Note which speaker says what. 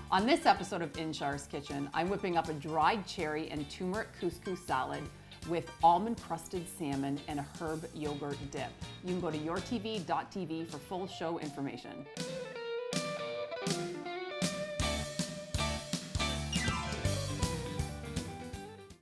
Speaker 1: On this episode of In Char's Kitchen, I'm whipping up a dried cherry and turmeric couscous salad with almond crusted salmon and a herb yogurt dip. You can go to yourtv.tv for full show information.